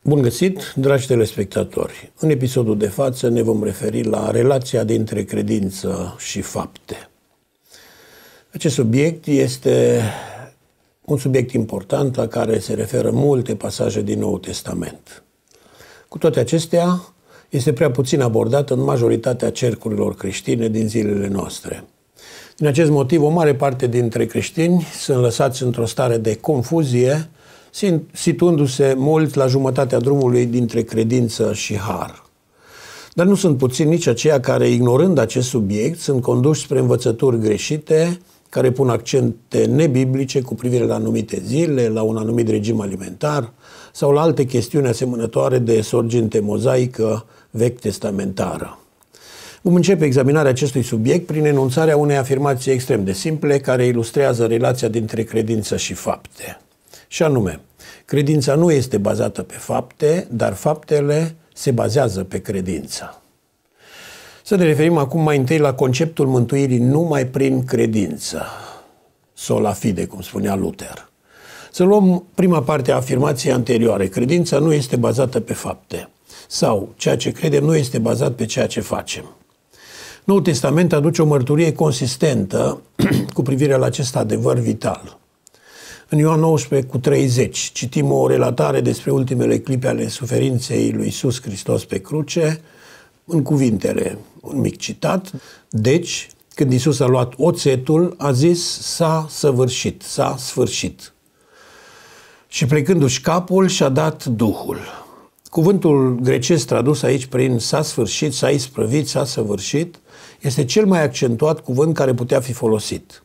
Bun găsit, dragi telespectatori! În episodul de față ne vom referi la relația dintre credință și fapte. Acest subiect este un subiect important la care se referă multe pasaje din Noul Testament. Cu toate acestea, este prea puțin abordat în majoritatea cercurilor creștine din zilele noastre. Din acest motiv, o mare parte dintre creștini sunt lăsați într-o stare de confuzie, situându-se mult la jumătatea drumului dintre credință și har. Dar nu sunt puțini nici aceia care, ignorând acest subiect, sunt conduși spre învățături greșite, care pun accente nebiblice cu privire la anumite zile, la un anumit regim alimentar sau la alte chestiuni asemănătoare de sorginte mozaică vechi testamentară. Vom începe examinarea acestui subiect prin enunțarea unei afirmații extrem de simple care ilustrează relația dintre credință și fapte. Și anume, credința nu este bazată pe fapte, dar faptele se bazează pe credință. Să ne referim acum mai întâi la conceptul mântuirii numai prin credință. Sola fide, cum spunea Luther. Să luăm prima parte a afirmației anterioare. Credința nu este bazată pe fapte. Sau, ceea ce credem nu este bazat pe ceea ce facem. Noul Testament aduce o mărturie consistentă cu privire la acest adevăr vital. În Ioan 19:30 citim o relatare despre ultimele clipe ale suferinței lui Iisus Hristos pe cruce, în cuvintele, un mic citat. Deci, când Iisus a luat oțetul, a zis: s-a săvârșit, s-a sfârșit. Și plecându-și capul, și-a dat Duhul. Cuvântul grecesc tradus aici prin s-a sfârșit, s-a isprăvit, s-a săvârșit, este cel mai accentuat cuvânt care putea fi folosit.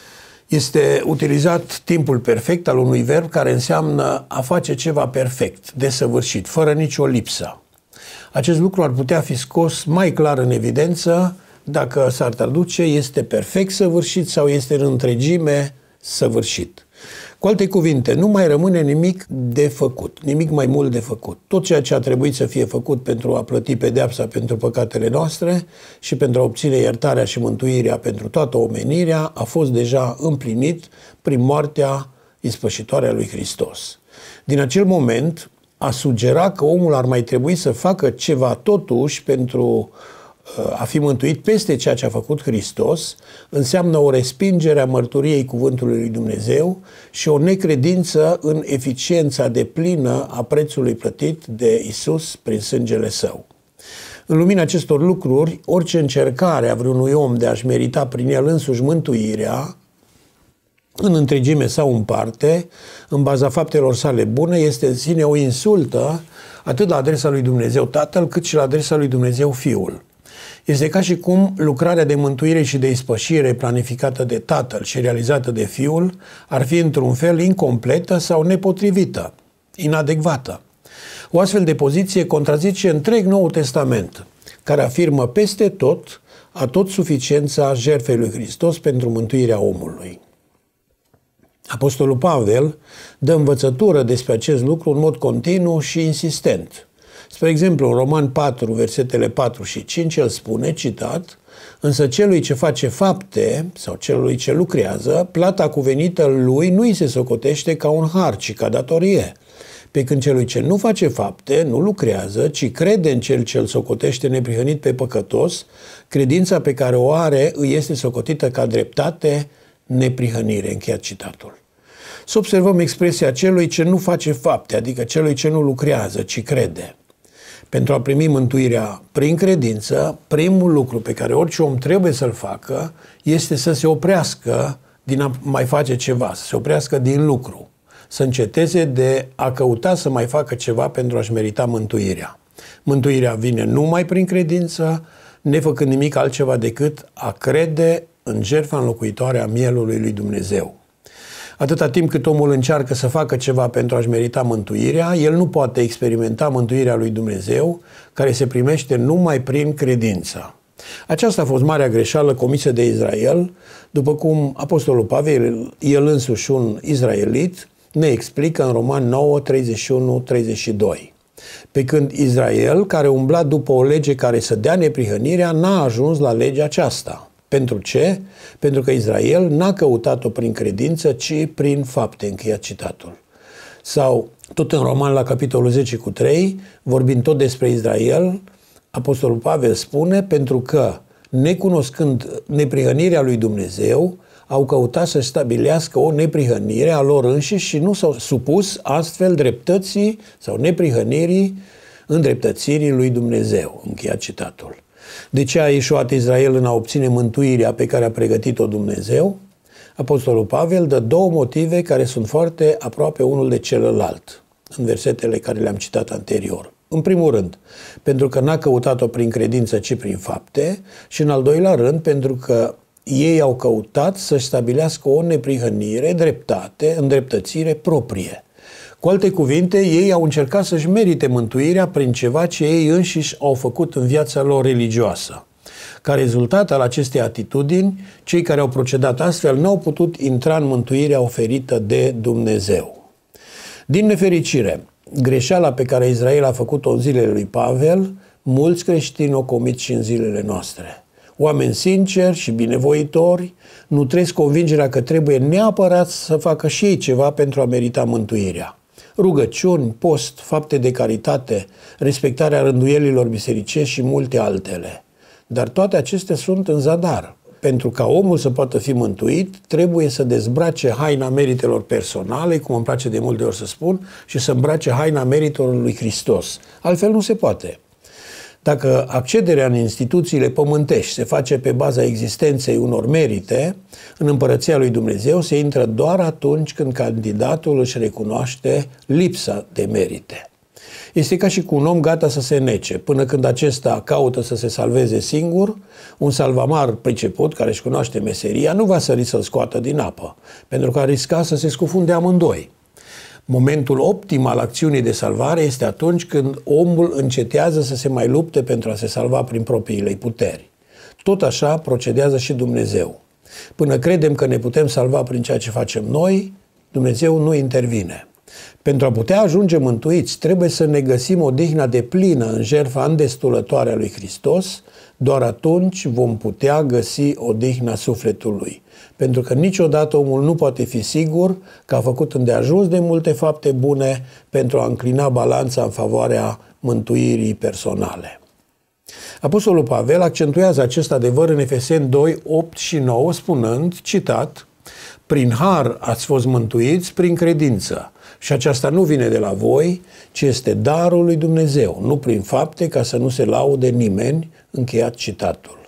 Este utilizat timpul perfect al unui verb care înseamnă a face ceva perfect, desăvârșit, fără nicio lipsă. Acest lucru ar putea fi scos mai clar în evidență dacă s-ar traduce este perfect săvârșit sau este în întregime săvârșit. Cu alte cuvinte, nu mai rămâne nimic de făcut, nimic mai mult de făcut. Tot ceea ce a trebuit să fie făcut pentru a plăti pedeapsa pentru păcatele noastre și pentru a obține iertarea și mântuirea pentru toată omenirea a fost deja împlinit prin moartea ispășitoare a lui Hristos. Din acel moment, a sugera că omul ar mai trebui să facă ceva totuși pentru a fi mântuit peste ceea ce a făcut Hristos, înseamnă o respingere a mărturiei cuvântului lui Dumnezeu și o necredință în eficiența deplină a prețului plătit de Isus prin sângele Său. În lumina acestor lucruri, orice încercare a vreunui om de a-și merita prin el însuși mântuirea, în întregime sau în parte, în baza faptelor sale bune, este în sine o insultă atât la adresa lui Dumnezeu Tatăl, cât și la adresa lui Dumnezeu Fiul. Este ca și cum lucrarea de mântuire și de ispășire planificată de Tatăl și realizată de Fiul ar fi într-un fel incompletă sau nepotrivită, inadecvată. O astfel de poziție contrazice întreg Noul Testament, care afirmă peste tot suficiența jertfei lui Hristos pentru mântuirea omului. Apostolul Pavel dă învățătură despre acest lucru în mod continuu și insistent. Spre exemplu, în Roman 4, versetele 4 și 5, el spune, citat: însă celui ce face fapte sau celui ce lucrează, plata cuvenită lui nu îi se socotește ca un har, ci ca datorie. Pe când celui ce nu face fapte, nu lucrează, ci crede în cel ce îl socotește neprihănit pe păcătos, credința pe care o are îi este socotită ca dreptate, neprihănire. Încheiat citatul. Să observăm expresia celui ce nu face fapte, adică celui ce nu lucrează, ci crede. Pentru a primi mântuirea prin credință, primul lucru pe care orice om trebuie să-l facă este să se oprească din a mai face ceva, să se oprească din lucru, să înceteze de a căuta să mai facă ceva pentru a-și merita mântuirea. Mântuirea vine numai prin credință, nefăcând nimic altceva decât a crede în jertfa înlocuitoare a mielului lui Dumnezeu. Atâta timp cât omul încearcă să facă ceva pentru a-și merita mântuirea, el nu poate experimenta mântuirea lui Dumnezeu, care se primește numai prin credință. Aceasta a fost marea greșeală comisă de Israel, după cum Apostolul Pavel, el însuși un izraelit, ne explică în Roman 9, 31-32. Pe când Israel, care umbla după o lege care să dea neprihănirea, n-a ajuns la legea aceasta. Pentru ce? Pentru că Israel n-a căutat-o prin credință, ci prin fapte. Încheiat citatul. Sau Tot în Roman, la capitolul 10:3, vorbind tot despre Israel, Apostolul Pavel spune: pentru că, necunoscând neprihănirea lui Dumnezeu, au căutat să stabilească o neprihănire a lor înșiși și nu s-au supus astfel dreptății sau neprihănirii îndreptățirii lui Dumnezeu. Încheiat citatul. De ce a ieșuat Israel în a obține mântuirea pe care a pregătit-o Dumnezeu? Apostolul Pavel dă două motive care sunt foarte aproape unul de celălalt, în versetele care le-am citat anterior. În primul rând, pentru că n-a căutat-o prin credință, ci prin fapte, și în al doilea rând, pentru că ei au căutat să-și stabilească o neprihănire, dreptate, îndreptățire proprie. Cu alte cuvinte, ei au încercat să-și merite mântuirea prin ceva ce ei înșiși au făcut în viața lor religioasă. Ca rezultat al acestei atitudini, cei care au procedat astfel n-au putut intra în mântuirea oferită de Dumnezeu. Din nefericire, greșeala pe care Israel a făcut-o în zilele lui Pavel, mulți creștini o comit și în zilele noastre. Oameni sinceri și binevoitori nu trăiesc convingerea că trebuie neapărat să facă și ei ceva pentru a merita mântuirea. Rugăciuni, post, fapte de caritate, respectarea rânduielilor bisericești și multe altele. Dar toate acestea sunt în zadar. Pentru ca omul să poată fi mântuit, trebuie să dezbrace haina meritelor personale, cum îmi place de multe ori să spun, și să îmbrace haina meritelor lui Hristos. Altfel nu se poate. Dacă accederea în instituțiile pământești se face pe baza existenței unor merite, în împărăția lui Dumnezeu se intră doar atunci când candidatul își recunoaște lipsa de merite. Este ca și cu un om gata să se nece. Până când acesta caută să se salveze singur, un salvamar priceput, care își cunoaște meseria, nu va sări să-l scoată din apă, pentru că ar risca să se scufunde amândoi. Momentul optim al acțiunii de salvare este atunci când omul încetează să se mai lupte pentru a se salva prin propriile puteri. Tot așa procedează și Dumnezeu. Până credem că ne putem salva prin ceea ce facem noi, Dumnezeu nu intervine. Pentru a putea ajunge mântuiți, trebuie să ne găsim odihna deplină în jertfa îndestulătoare a lui Hristos, doar atunci vom putea găsi odihna sufletului. Pentru că niciodată omul nu poate fi sigur că a făcut îndeajuns de multe fapte bune pentru a înclina balanța în favoarea mântuirii personale. Apostolul Pavel accentuează acest adevăr în Efeseni 2, 8 și 9, spunând, citat, prin har ați fost mântuiți prin credință. Și aceasta nu vine de la voi, ci este darul lui Dumnezeu, nu prin fapte, ca să nu se laude nimeni. Încheiat citatul.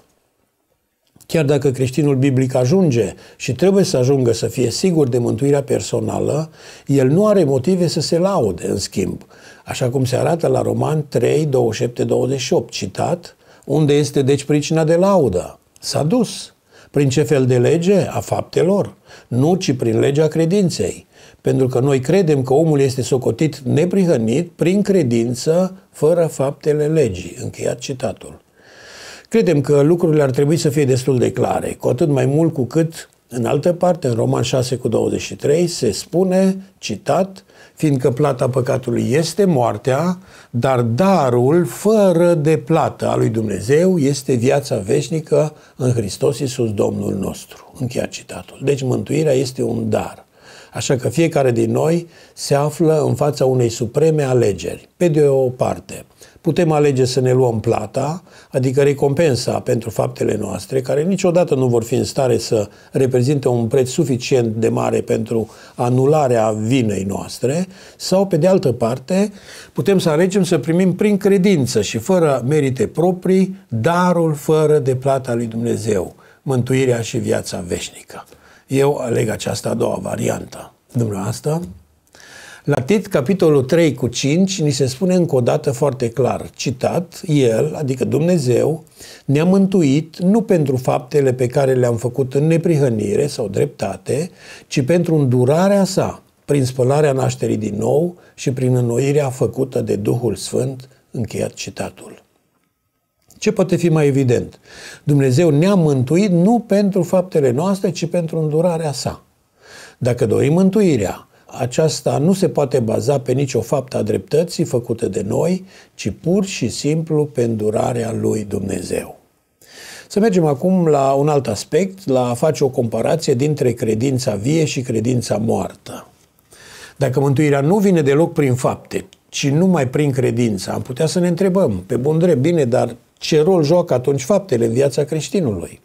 Chiar dacă creștinul biblic ajunge și trebuie să ajungă să fie sigur de mântuirea personală, el nu are motive să se laude, în schimb, așa cum se arată la Roman 3, 27-28, citat, unde este deci pricina de laudă? S-a dus. Prin ce fel de lege? A faptelor? Nu, ci prin legea credinței. Pentru că noi credem că omul este socotit neprihănit prin credință, fără faptele legii. Încheiat citatul. Credem că lucrurile ar trebui să fie destul de clare, cu atât mai mult cu cât, în altă parte, în Roman 6,23, se spune, citat, fiindcă plata păcatului este moartea, dar darul fără de plată a lui Dumnezeu este viața veșnică în Hristos Iisus Domnul nostru. Încheiat citatul. Deci mântuirea este un dar. Așa că fiecare din noi se află în fața unei supreme alegeri. Pe de o parte, putem alege să ne luăm plata, adică recompensa pentru faptele noastre, care niciodată nu vor fi în stare să reprezinte un preț suficient de mare pentru anularea vinei noastre, sau, pe de altă parte, putem să alegem să primim prin credință și fără merite proprii darul fără de plată a lui Dumnezeu, mântuirea și viața veșnică. Eu aleg această a doua variantă. Dumneavoastră? La Tit, capitolul 3:5, ni se spune încă o dată foarte clar, citat, El, adică Dumnezeu, ne-a mântuit nu pentru faptele pe care le-am făcut în neprihănire sau dreptate, ci pentru îndurarea sa, prin spălarea nașterii din nou și prin înnoirea făcută de Duhul Sfânt. Încheiat citatul. Ce poate fi mai evident? Dumnezeu ne-a mântuit nu pentru faptele noastre, ci pentru îndurarea sa. Dacă dorim mântuirea, aceasta nu se poate baza pe nicio faptă a dreptății făcută de noi, ci pur și simplu pe îndurarea lui Dumnezeu. Să mergem acum la un alt aspect, la a face o comparație dintre credința vie și credința moartă. Dacă mântuirea nu vine deloc prin fapte, ci numai prin credință, am putea să ne întrebăm, pe bun drept, bine, dar ce rol joacă atunci faptele în viața creștinului?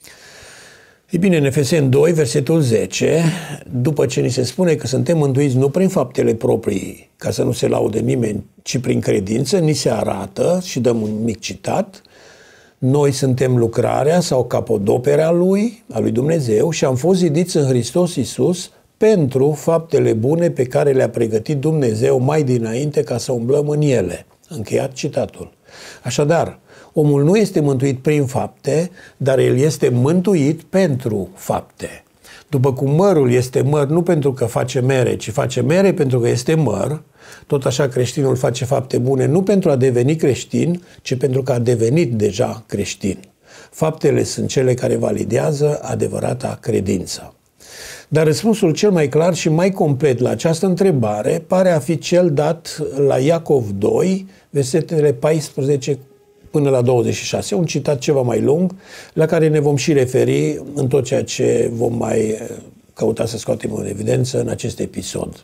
Ei bine, în Efeseni 2, versetul 10, după ce ni se spune că suntem mântuiți nu prin faptele proprii, ca să nu se laude nimeni, ci prin credință, ni se arată, și dăm un mic citat, noi suntem lucrarea sau capodoperea a lui Dumnezeu și am fost zidiți în Hristos Iisus pentru faptele bune pe care le-a pregătit Dumnezeu mai dinainte ca să umblăm în ele. Încheiat citatul. Așadar, omul nu este mântuit prin fapte, dar el este mântuit pentru fapte. După cum mărul este măr nu pentru că face mere, ci face mere pentru că este măr, tot așa creștinul face fapte bune nu pentru a deveni creștin, ci pentru că a devenit deja creștin. Faptele sunt cele care validează adevărata credință. Dar răspunsul cel mai clar și mai complet la această întrebare pare a fi cel dat la Iacov 2, versetele 14 până la 26. Un citat ceva mai lung, la care ne vom și referi în tot ceea ce vom mai căuta să scoatem în evidență în acest episod.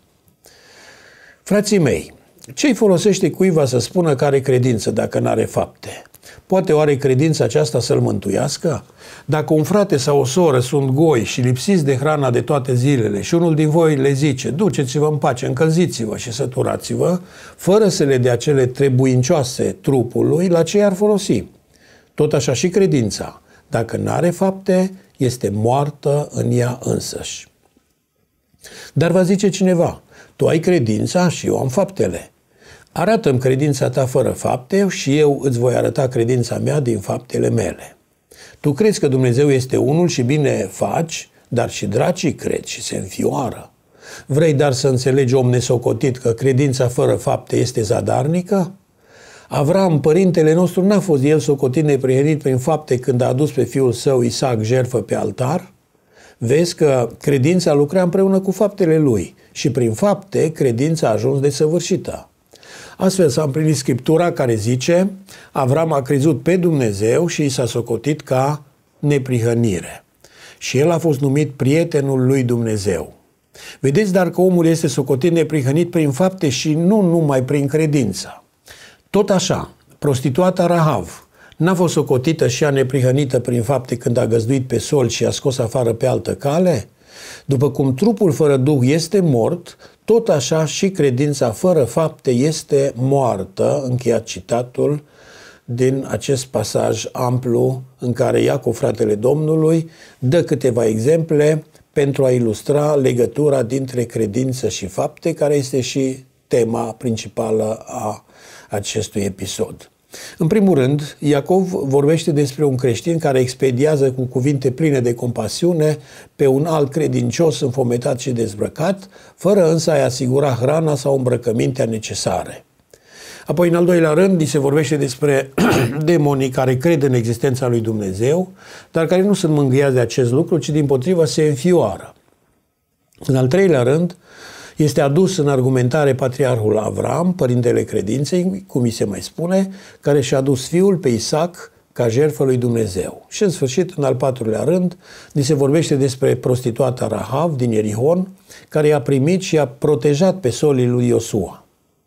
Frații mei, ce-i folosește cuiva să spună că are credință dacă n-are fapte? Poate oare credința aceasta să-l mântuiască? Dacă un frate sau o soră sunt goi și lipsiți de hrana de toate zilele și unul din voi le zice, duceți-vă în pace, încălziți-vă și săturați-vă, fără să le dea cele trebuincioase trupului, la ce ar folosi? Tot așa și credința, dacă n-are fapte, este moartă în ea însăși. Dar va zice cineva, tu ai credința și eu am faptele. Arată-mi credința ta fără fapte și eu îți voi arăta credința mea din faptele mele. Tu crezi că Dumnezeu este unul și bine faci, dar și dracii cred și se înfioară. Vrei dar să înțelegi, om nesocotit, că credința fără fapte este zadarnică? Avram, părintele nostru, n-a fost el socotit neprihănit prin fapte când a adus pe fiul său Isaac jertfă pe altar? Vezi că credința lucra împreună cu faptele lui și prin fapte credința a ajuns desăvârșită. Astfel s-a împlinit Scriptura care zice, Avram a crezut pe Dumnezeu și i s-a socotit ca neprihănire. Și el a fost numit prietenul lui Dumnezeu. Vedeți dar că omul este socotit neprihănit prin fapte și nu numai prin credință. Tot așa, prostituata Rahav n-a fost socotită și ea neprihănită prin fapte când a găzduit pe sol și a scos afară pe altă cale? După cum trupul fără duh este mort, tot așa și credința fără fapte este moartă, încheiat citatul din acest pasaj amplu în care Iacov, fratele Domnului, dă câteva exemple pentru a ilustra legătura dintre credință și fapte, care este și tema principală a acestui episod. În primul rând, Iacov vorbește despre un creștin care expediază cu cuvinte pline de compasiune pe un alt credincios înfometat și dezbrăcat, fără însă a-i asigura hrana sau îmbrăcămintea necesare. Apoi, în al doilea rând, se vorbește despre demonii care cred în existența lui Dumnezeu, dar care nu sunt mângâiați de acest lucru, ci dimpotrivă se înfioară. În al treilea rând, este adus în argumentare patriarhul Avram, părintele credinței, cum îi se mai spune, care și-a adus fiul pe Isaac ca jertfă lui Dumnezeu. Și în sfârșit, în al patrulea rând, ni se vorbește despre prostituata Rahav din Ierihon, care i-a primit și a protejat pe solii lui Iosua.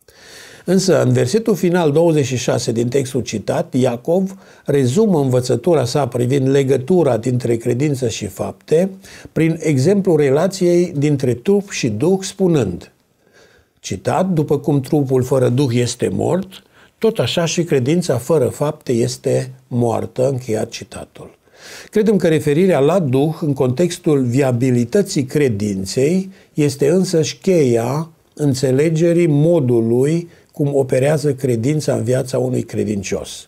Însă, în versetul final 26 din textul citat, Iacov rezumă învățătura sa privind legătura dintre credință și fapte prin exemplul relației dintre trup și duh, spunând, citat, după cum trupul fără duh este mort, tot așa și credința fără fapte este moartă, încheiat citatul. Credem că referirea la duh în contextul viabilității credinței este însăși cheia înțelegerii modului cum operează credința în viața unui credincios.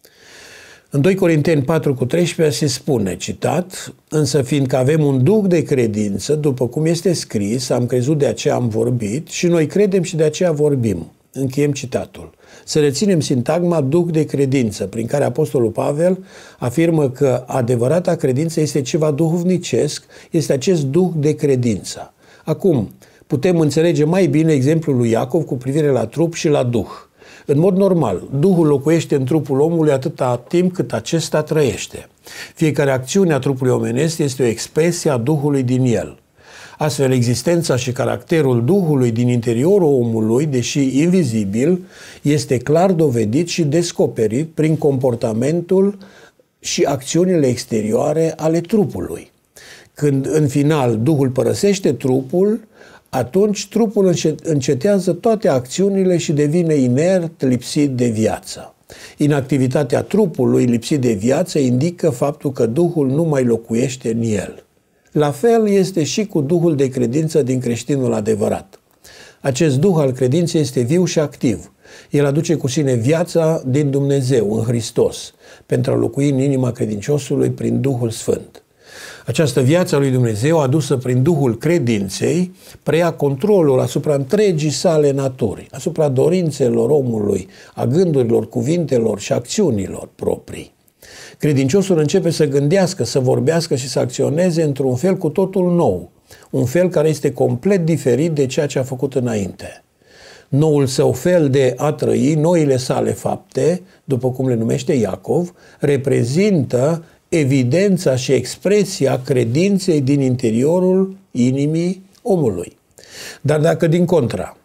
În 2 Corinteni 4:13 se spune, citat, însă fiindcă avem un duh de credință, după cum este scris, am crezut, de aceea am vorbit și noi credem și de aceea vorbim. Încheiem citatul. Să reținem sintagma duh de credință, prin care Apostolul Pavel afirmă că adevărata credință este ceva duhovnicesc, este acest duh de credință. Acum, putem înțelege mai bine exemplul lui Iacov cu privire la trup și la duh. În mod normal, Duhul locuiește în trupul omului atâta timp cât acesta trăiește. Fiecare acțiune a trupului omenesc este o expresie a Duhului din el. Astfel, existența și caracterul Duhului din interiorul omului, deși invizibil, este clar dovedit și descoperit prin comportamentul și acțiunile exterioare ale trupului. Când, în final, Duhul părăsește trupul, atunci trupul încetează toate acțiunile și devine inert, lipsit de viață. Inactivitatea trupului lipsit de viață indică faptul că Duhul nu mai locuiește în el. La fel este și cu Duhul de credință din creștinul adevărat. Acest Duh al credinței este viu și activ. El aduce cu sine viața din Dumnezeu, în Hristos, pentru a locui în inima credinciosului prin Duhul Sfânt. Această viață a lui Dumnezeu, adusă prin Duhul credinței, preia controlul asupra întregii sale naturi, asupra dorințelor omului, a gândurilor, cuvintelor și acțiunilor proprii. Credinciosul începe să gândească, să vorbească și să acționeze într-un fel cu totul nou, un fel care este complet diferit de ceea ce a făcut înainte. Noul său fel de a trăi, noile sale fapte, după cum le numește Iacov, reprezintă evidența și expresia credinței din interiorul inimii omului. Dar dacă, din contra,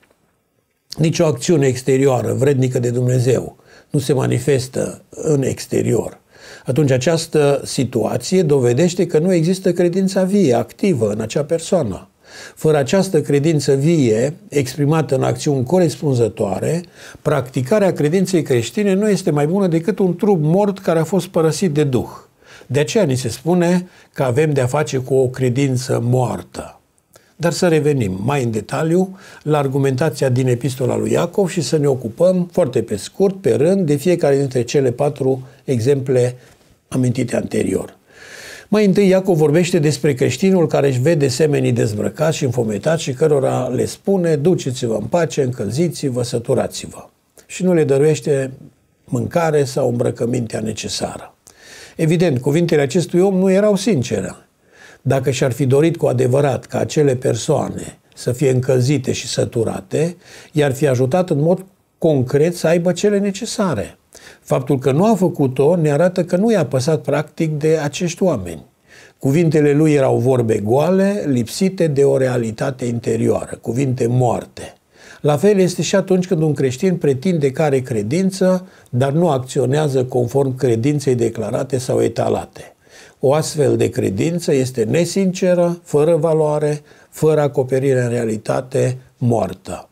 nicio acțiune exterioară vrednică de Dumnezeu nu se manifestă în exterior, atunci această situație dovedește că nu există credința vie, activă în acea persoană. Fără această credință vie, exprimată în acțiuni corespunzătoare, practicarea credinței creștine nu este mai bună decât un trup mort care a fost părăsit de Duh. De aceea ni se spune că avem de-a face cu o credință moartă. Dar să revenim mai în detaliu la argumentația din epistola lui Iacov și să ne ocupăm foarte pe scurt, pe rând, de fiecare dintre cele 4 exemple amintite anterior. Mai întâi, Iacov vorbește despre creștinul care își vede semenii dezbrăcați și înfometați și cărora le spune: duceți-vă în pace, încălziți-vă, săturați-vă. Și nu le dăruiește mâncare sau îmbrăcămintea necesară. Evident, cuvintele acestui om nu erau sincere. Dacă și-ar fi dorit cu adevărat ca acele persoane să fie încălzite și săturate, i-ar fi ajutat în mod concret să aibă cele necesare. Faptul că nu a făcut-o ne arată că nu i-a păsat practic de acești oameni. Cuvintele lui erau vorbe goale, lipsite de o realitate interioară, cuvinte moarte. La fel este și atunci când un creștin pretinde că are credință, dar nu acționează conform credinței declarate sau etalate. O astfel de credință este nesinceră, fără valoare, fără acoperire în realitate, moartă.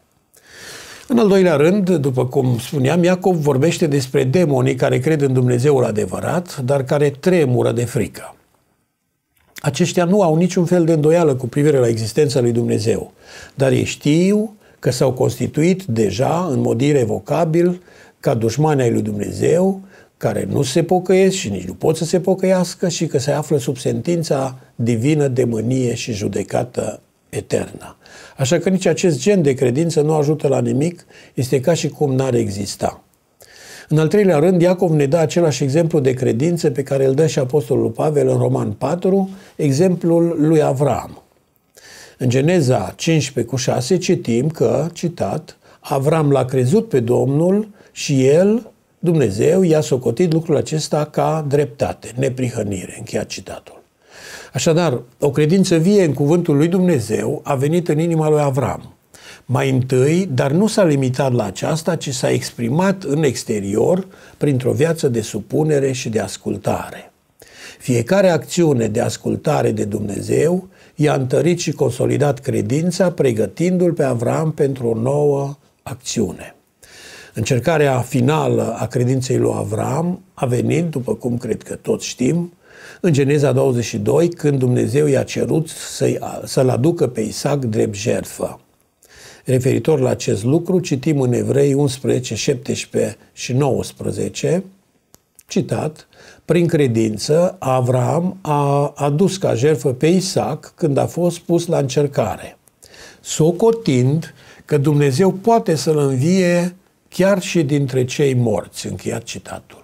În al doilea rând, după cum spuneam, Iacov vorbește despre demonii care cred în Dumnezeul adevărat, dar care tremură de frică. Aceștia nu au niciun fel de îndoială cu privire la existența lui Dumnezeu, dar ei știu că s-au constituit deja, în mod irevocabil, ca dușmani ai lui Dumnezeu, care nu se pocăiesc și nici nu pot să se pocăiască și că se află sub sentința divină de mânie și judecată eternă. Așa că nici acest gen de credință nu ajută la nimic, este ca și cum n-ar exista. În al treilea rând, Iacov ne dă același exemplu de credință pe care îl dă și Apostolul Pavel în Roman 4, exemplul lui Avram. În Geneza 15:6 citim că, citat, Avram l-a crezut pe Domnul și el, Dumnezeu, i-a socotit lucrul acesta ca dreptate, neprihănire. Încheiat citatul. Așadar, o credință vie în cuvântul lui Dumnezeu a venit în inima lui Avram. Mai întâi, dar nu s-a limitat la aceasta, ci s-a exprimat în exterior printr-o viață de supunere și de ascultare. Fiecare acțiune de ascultare de Dumnezeu i-a întărit și consolidat credința, pregătindu-l pe Avram pentru o nouă acțiune. Încercarea finală a credinței lui Avram a venit, după cum cred că toți știm, în Geneza 22, când Dumnezeu i-a cerut să-l aducă pe Isaac drept jertfă. Referitor la acest lucru, citim în Evrei 11, 17 și 19, citat, prin credință, Avram a adus ca jertfă pe Isaac când a fost pus la încercare, socotind că Dumnezeu poate să-l învie chiar și dintre cei morți. Încheiat citatul.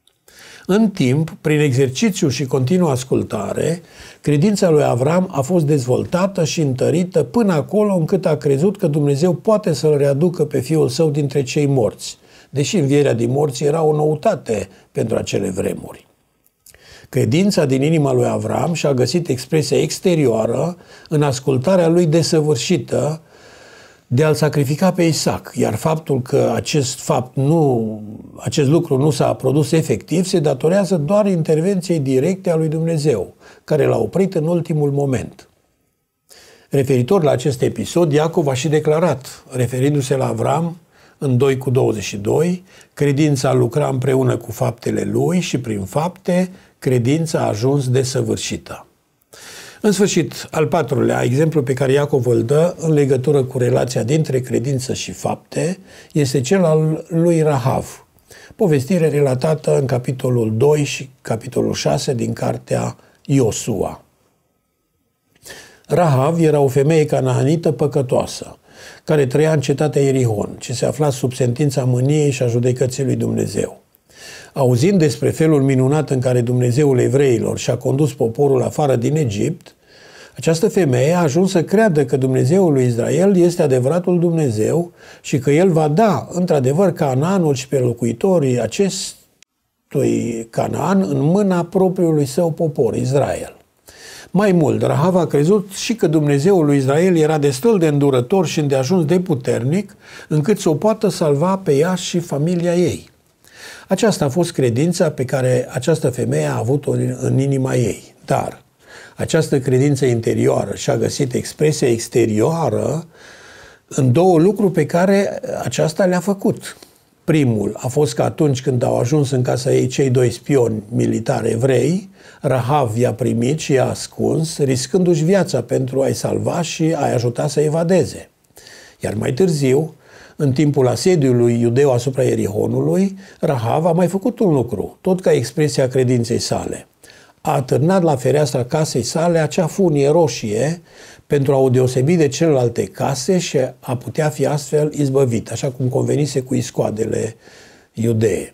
În timp, prin exercițiu și continuă ascultare, credința lui Avram a fost dezvoltată și întărită până acolo încât a crezut că Dumnezeu poate să-l readucă pe fiul său dintre cei morți, deși învierea din morți era o noutate pentru acele vremuri. Credința din inima lui Avram și-a găsit expresia exterioară în ascultarea lui desăvârșită de a-l sacrifica pe Isaac, iar faptul că acest lucru nu s-a produs efectiv se datorează doar intervenției directe a lui Dumnezeu, care l-a oprit în ultimul moment. Referitor la acest episod, Iacov a și declarat, referindu-se la Avram, în 2:22, credința lucra împreună cu faptele lui și prin fapte credința a ajuns desăvârșită. În sfârșit, al patrulea exemplu pe care Iacov îl dă în legătură cu relația dintre credință și fapte este cel al lui Rahav, povestire relatată în capitolul 2 și capitolul 6 din cartea Iosua. Rahav era o femeie canaanită păcătoasă, care trăia în cetatea Ierihon, ce se afla sub sentința mâniei și a judecății lui Dumnezeu. Auzind despre felul minunat în care Dumnezeul evreilor și-a condus poporul afară din Egipt, această femeie a ajuns să creadă că Dumnezeul lui Israel este adevăratul Dumnezeu și că El va da, într-adevăr, Canaanul și pe locuitorii acestui Canaan în mâna propriului său popor, Israel. Mai mult, Rahav a crezut și că Dumnezeul lui Israel era destul de îndurător și îndeajuns de puternic, încât să o poată salva pe ea și familia ei. Aceasta a fost credința pe care această femeie a avut-o în inima ei. Dar această credință interioară și-a găsit expresia exterioară în două lucruri pe care aceasta le-a făcut. Primul a fost că atunci când au ajuns în casa ei cei doi spioni militari evrei, Rahav i-a primit și i-a ascuns, riscându-și viața pentru a-i salva și a-i ajuta să evadeze. Iar mai târziu, în timpul asediului iudeu asupra Ierihonului, Rahav a mai făcut un lucru, tot ca expresia credinței sale. A atârnat la fereastra casei sale acea funie roșie pentru a o deosebi de celelalte case și a putea fi astfel izbăvit, așa cum convenise cu iscoadele iudee.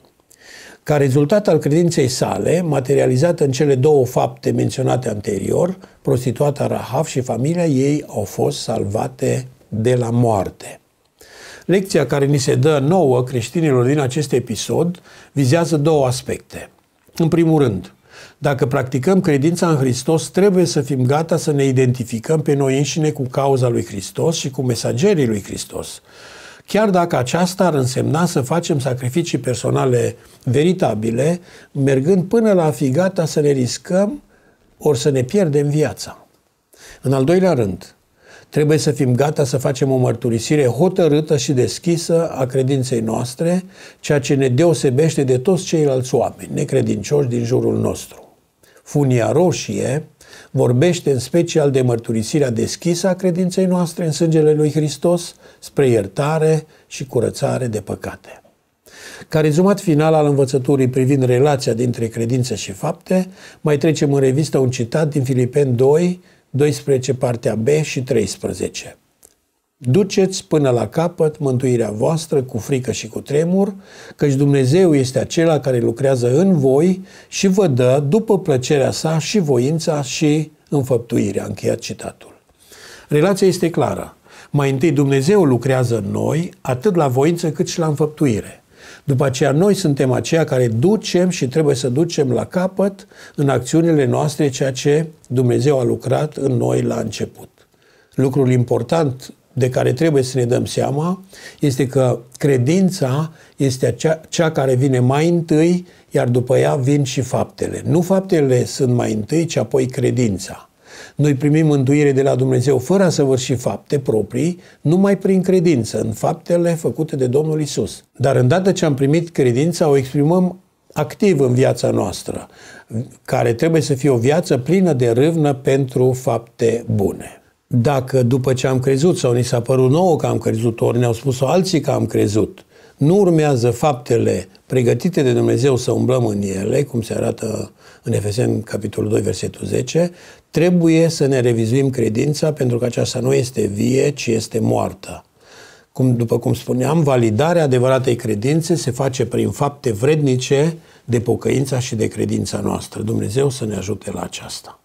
Ca rezultat al credinței sale, materializată în cele două fapte menționate anterior, prostituata Rahav și familia ei au fost salvate de la moarte. Lecția care ni se dă nouă creștinilor din acest episod vizează două aspecte. În primul rând, dacă practicăm credința în Hristos, trebuie să fim gata să ne identificăm pe noi înșine cu cauza lui Hristos și cu mesagerii lui Hristos. Chiar dacă aceasta ar însemna să facem sacrificii personale veritabile, mergând până la a fi gata să ne riscăm ori să ne pierdem viața. În al doilea rând, trebuie să fim gata să facem o mărturisire hotărâtă și deschisă a credinței noastre, ceea ce ne deosebește de toți ceilalți oameni necredincioși din jurul nostru. Funia roșie vorbește în special de mărturisirea deschisă a credinței noastre în sângele lui Hristos spre iertare și curățare de păcate. Ca rezumat final al învățăturii privind relația dintre credință și fapte, mai trecem în revistă un citat din Filipeni 2, 12, partea B și 13. Duceți până la capăt mântuirea voastră cu frică și cu tremur, căci Dumnezeu este acela care lucrează în voi și vă dă, după plăcerea sa, și voința și înfăptuirea. Încheiat citatul. Relația este clară. Mai întâi Dumnezeu lucrează în noi, atât la voință cât și la înfăptuire. După aceea noi suntem aceia care ducem și trebuie să ducem la capăt în acțiunile noastre ceea ce Dumnezeu a lucrat în noi la început. Lucrul important de care trebuie să ne dăm seama este că credința este cea care vine mai întâi, iar după ea vin și faptele. Nu faptele sunt mai întâi, ci apoi credința. Noi primim mântuire de la Dumnezeu fără a săvârși fapte proprii, numai prin credință, în faptele făcute de Domnul Isus. Dar îndată ce am primit credința, o exprimăm activ în viața noastră, care trebuie să fie o viață plină de râvnă pentru fapte bune. Dacă după ce am crezut sau ni s-a părut nouă că am crezut, ori ne-au spus-o alții că am crezut, nu urmează faptele pregătite de Dumnezeu să umblăm în ele, cum se arată în Efeseni capitolul 2, versetul 10, trebuie să ne revizuim credința pentru că aceasta nu este vie, ci este moartă. După cum spuneam, validarea adevăratei credințe se face prin fapte vrednice de pocăința și de credința noastră. Dumnezeu să ne ajute la aceasta.